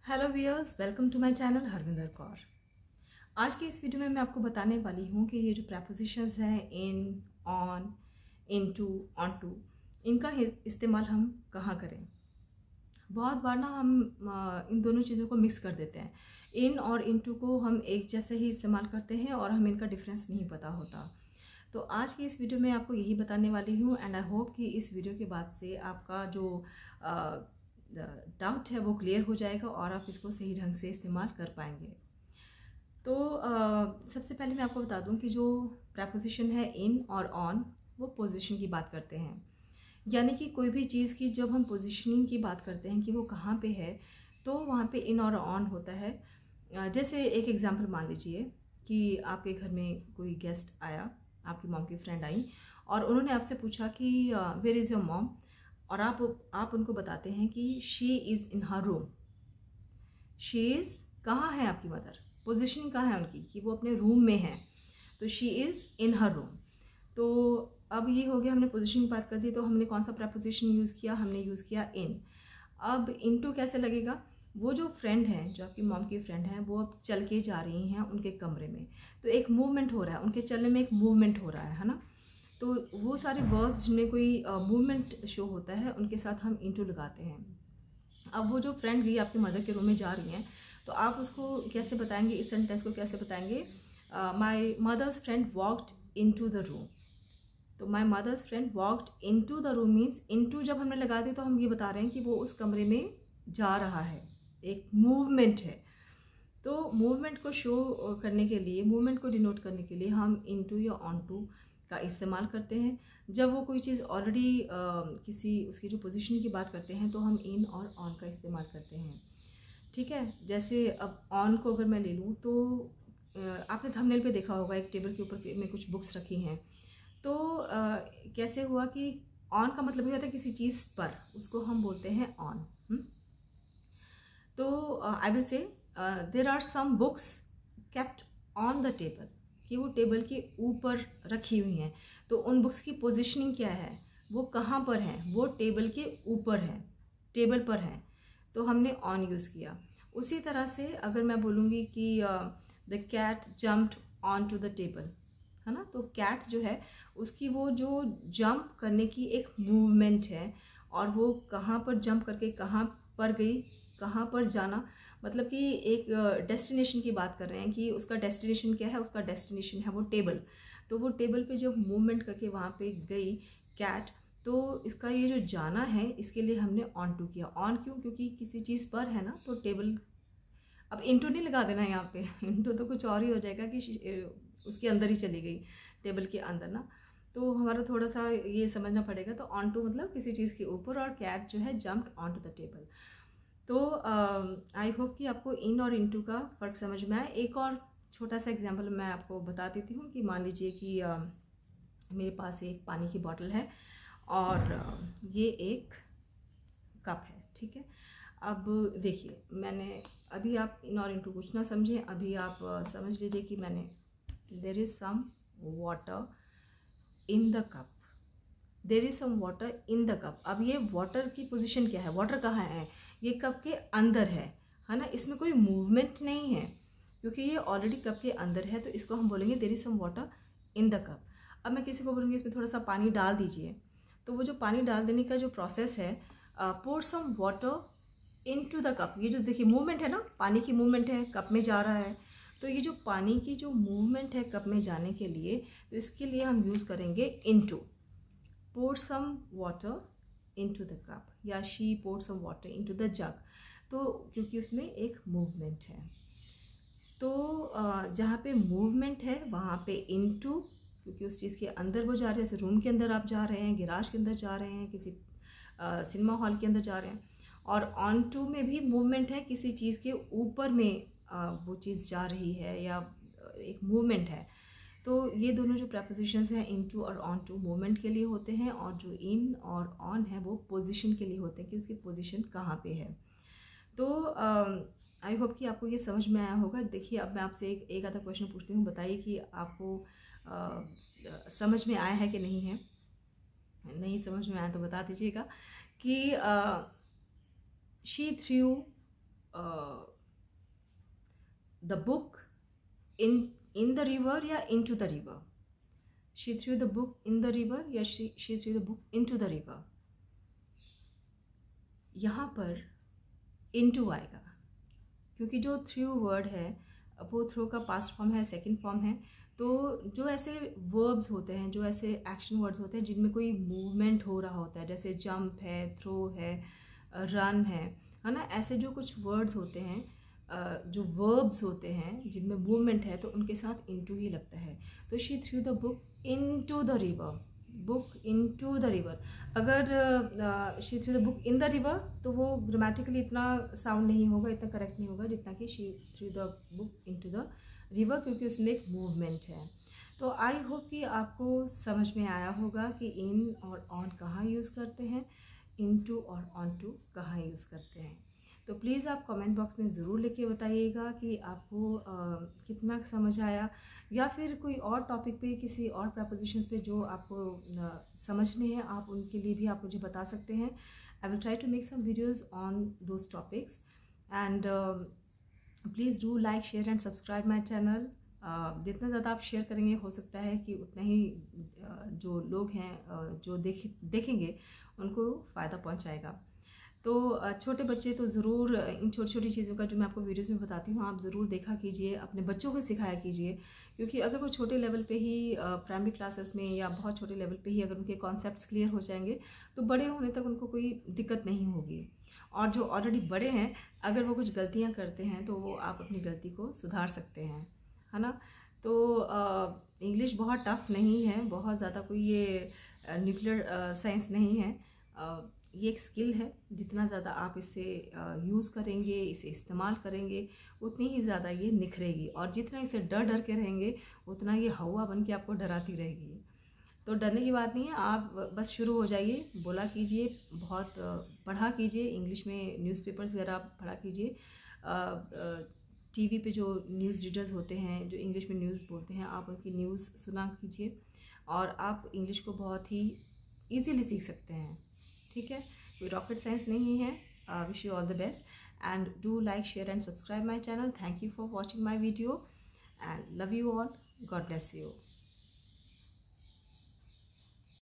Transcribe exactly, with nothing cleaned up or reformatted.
Hello viewers, welcome to my channel Harvinder Kaur. आज की इस वीडियो में मैं आपको बताने वाली हूँ कि ये जो प्रपोजिशंस हैं इन, ऑन, इनटू, ऑनटू, इनका इस्तेमाल हम कहाँ करें। बहुत बार ना हम इन दोनों चीज़ों को मिक्स कर देते हैं। इन और इनटू को हम एक जैसे ही इस्तेमाल करते हैं और हमें इनका डिफरेंस नहीं पता होता। तो आज की इस वीडियो में आपको यही बताने वाली हूँ एंड आई होप कि इस वीडियो के बाद से आपका जो आ, डाउट है वो क्लियर हो जाएगा और आप इसको सही ढंग से इस्तेमाल कर पाएंगे। तो uh, सबसे पहले मैं आपको बता दूं कि जो प्रपोजिशन है इन और ऑन वो पोजीशन की बात करते हैं, यानी कि कोई भी चीज़ की जब हम पोजीशनिंग की बात करते हैं कि वो कहाँ पे है तो वहाँ पे इन और ऑन होता है। जैसे एक एग्जांपल मान लीजिए कि आपके घर में कोई गेस्ट आया, आपकी मॉम की फ्रेंड आई और उन्होंने आपसे पूछा कि वेयर इज़ योर मॉम, और आप आप उनको बताते हैं कि she is in her room. She is कहाँ है आपकी मदर, पोजीशनिंग कहाँ है उनकी कि वो अपने रूम में है, तो she is in her room. तो अब ये हो गया, हमने पोजीशन की बात कर दी, तो हमने कौन सा प्रपोजिशन यूज़ किया, हमने यूज़ किया इन। अब इनटू कैसे लगेगा, वो जो फ्रेंड है, जो आपकी मॉम की फ्रेंड है, वो अब चल के जा रही हैं उनके कमरे में, तो एक मूवमेंट हो रहा है, उनके चलने में एक मूवमेंट हो रहा है है ना। तो वो सारे वर्ब्स जिनमें कोई मूवमेंट uh, शो होता है उनके साथ हम इनटू लगाते हैं। अब वो जो फ्रेंड गई आपकी मदर के रूम में जा रही हैं, तो आप उसको कैसे बताएंगे, इस सेंटेंस को कैसे बताएंगे, my mother's friend walked into the room. तो my mother's friend walked into the room means into जब हमने लगा दी तो हम ये बता रहे हैं कि वो उस कमरे में जा रहा है, एक मूवमेंट है। तो मूवमेंट को शो करने के लिए, मूवमेंट को डिनोट करने के लिए हम इनटू या ऑनटू का इस्तेमाल करते हैं। जब वो कोई चीज़ ऑलरेडी किसी उसकी जो पोजीशन की बात करते हैं तो हम इन और ऑन का इस्तेमाल करते हैं, ठीक है। जैसे अब ऑन को अगर मैं ले लूँ तो आपने थंबनेल पे देखा होगा एक टेबल के ऊपर में कुछ बुक्स रखी हैं, तो आ, कैसे हुआ कि ऑन का मतलब ये होता है किसी चीज़ पर, उसको हम बोलते हैं ऑन। तो I will say there are some books kept on the table, कि वो टेबल के ऊपर रखी हुई हैं। तो उन बुक्स की पोजीशनिंग क्या है, वो कहाँ पर हैं, वो टेबल के ऊपर है, टेबल पर है, तो हमने ऑन यूज़ किया। उसी तरह से अगर मैं बोलूँगी कि the cat jumped on to the table, है ना, तो कैट जो है उसकी वो जो जंप करने की एक मूवमेंट है, और वो कहाँ पर जंप करके कहाँ पर गई, कहाँ पर जाना, मतलब कि एक डेस्टिनेशन की बात कर रहे हैं कि उसका डेस्टिनेशन क्या है, उसका डेस्टिनेशन है वो टेबल। तो वो टेबल पे जब मूवमेंट करके वहाँ पे गई कैट, तो इसका ये जो जाना है इसके लिए हमने ऑन टू किया। ऑन क्यों, क्योंकि किसी चीज़ पर है ना, तो टेबल। अब इंटू नहीं लगा देना यहाँ पे इंटू तो कुछ और ही हो जाएगा कि उसके अंदर ही चली गई, टेबल के अंदर ना, तो हमारा थोड़ा सा ये समझना पड़ेगा। तो ऑन टू मतलब किसी चीज़ के ऊपर, और कैट जो है jumped on to the table. तो आई होप कि आपको इन और इनटू का फ़र्क समझ में आए। एक और छोटा सा एग्जांपल मैं आपको बता देती हूँ कि मान लीजिए कि uh, मेरे पास एक पानी की बॉटल है और uh, ये एक कप है, ठीक है। अब देखिए, मैंने अभी, आप इन और इनटू कुछ ना समझें, अभी आप uh, समझ लीजिए कि मैंने there is some water in the cup, there is some water in the cup. अब ये वाटर की पोजीशन क्या है, वाटर कहाँ है, ये कप के अंदर है है ना, इसमें कोई मूवमेंट नहीं है क्योंकि ये ऑलरेडी कप के अंदर है, तो इसको हम बोलेंगे there is some water in the cup. अब मैं किसी को बोलूँगी इसमें थोड़ा सा पानी डाल दीजिए, तो वो जो पानी डाल देने का जो प्रोसेस है, pour some water into the cup, ये जो देखिए मूवमेंट है ना, पानी की मूवमेंट है, कप में जा रहा है। तो ये जो पानी की जो मूवमेंट है कप में जाने के लिए, तो इसके लिए हम यूज़ करेंगे into. pour some water into the cup, या she poured some water into the jug, तो क्योंकि उसमें एक मूवमेंट है। तो जहाँ पे मूवमेंट है वहाँ पे into, क्योंकि उस चीज़ के अंदर वो जा रहे हैं, जैसे रूम के अंदर आप जा रहे हैं, गैराज के अंदर जा रहे हैं, किसी सिनेमा हॉल के अंदर जा रहे हैं। और ऑन टू में भी मूवमेंट है, किसी चीज़ के ऊपर में आ, वो चीज़ जा रही है या एक मूवमेंट है। तो ये दोनों जो प्रपोजिशंस हैं इनटू और ऑन टू मूवमेंट के लिए होते हैं, और जो इन और ऑन है वो पोजीशन के लिए होते हैं कि उसकी पोजीशन कहाँ पे है। तो आई होप कि आपको ये समझ में आया होगा। देखिए, अब मैं आपसे एक एक आधा क्वेश्चन पूछती हूँ, बताइए कि आपको आ, समझ में आया है कि नहीं है। नहीं समझ में आया तो बता दीजिएगा कि she threw the book in in the river या into the river? She threw the book in the river या she she threw the book into the river? यहाँ पर इन टू आएगा, क्योंकि जो थ्रू वर्ड है वो throw का पास्ट फॉर्म है, सेकंड फॉर्म है। तो जो ऐसे वर्ब्स होते हैं, जो ऐसे एक्शन वर्ड्स होते हैं जिनमें कोई मूवमेंट हो रहा होता है, जैसे जंप है, थ्रो है, रन है, है ना, ऐसे जो कुछ वर्ड्स होते हैं, जो वर्ब्स होते हैं जिनमें मूवमेंट है, तो उनके साथ इनटू ही लगता है। तो she threw the book into the river, book into the river. अगर she threw the book in the river तो वो ग्रामेटिकली इतना साउंड नहीं होगा, इतना करेक्ट नहीं होगा जितना कि she threw the book into the river, क्योंकि उसमें एक मूवमेंट है। तो आई होप कि आपको समझ में आया होगा कि इन और ऑन कहाँ यूज़ करते हैं, इनटू और ऑन टू कहाँ यूज़ करते हैं। तो प्लीज़ आप कमेंट बॉक्स में ज़रूर लिख के बताइएगा कि आपको आ, कितना समझ आया, या फिर कोई और टॉपिक पे, किसी और प्रपोजिशंस पे जो आपको आ, समझने हैं, आप उनके लिए भी आप मुझे बता सकते हैं। I will try to make some videos on those topics, and please do like, share and subscribe my channel. जितना ज़्यादा आप शेयर करेंगे, हो सकता है कि उतना ही uh, जो लोग हैं uh, जो देख देखेंगे उनको फ़ायदा पहुंचाएगा। तो छोटे बच्चे तो ज़रूर इन छोटी छोटी चीज़ों का जो मैं आपको वीडियोस में बताती हूँ, आप ज़रूर देखा कीजिए, अपने बच्चों को सिखाया कीजिए, क्योंकि अगर वो छोटे लेवल पे ही प्राइमरी क्लासेस में या बहुत छोटे लेवल पे ही अगर उनके कॉन्सेप्ट्स क्लियर हो जाएंगे तो बड़े होने तक उनको कोई दिक्कत नहीं होगी। और जो ऑलरेडी बड़े हैं, अगर वो कुछ गलतियाँ करते हैं तो वो आप अपनी गलती को सुधार सकते हैं, है ना। तो इंग्लिश बहुत टफ नहीं है, बहुत ज़्यादा कोई ये न्यूक्लियर साइंस नहीं है। uh, ये एक स्किल है, जितना ज़्यादा आप इसे यूज़ करेंगे, इसे इस्तेमाल करेंगे, उतनी ही ज़्यादा ये निखरेगी, और जितना इसे डर डर के रहेंगे उतना ये हवा बन के आपको डराती रहेगी। तो डरने की बात नहीं है, आप बस शुरू हो जाइए, बोला कीजिए, बहुत पढ़ा कीजिए, इंग्लिश में न्यूज़पेपर्स वगैरह आप पढ़ा कीजिए, टीवी पे जो न्यूज़ रीडर्स होते हैं जो इंग्लिश में न्यूज़ बोलते हैं, आप उनकी न्यूज़ सुना कीजिए, और आप इंग्लिश को बहुत ही ईजीली सीख सकते हैं। ठीक है, कोई रॉकेट साइंस नहीं है। Wish you all the best, and do like, share and subscribe my channel. Thank you for watching my video, and love you all. God bless you.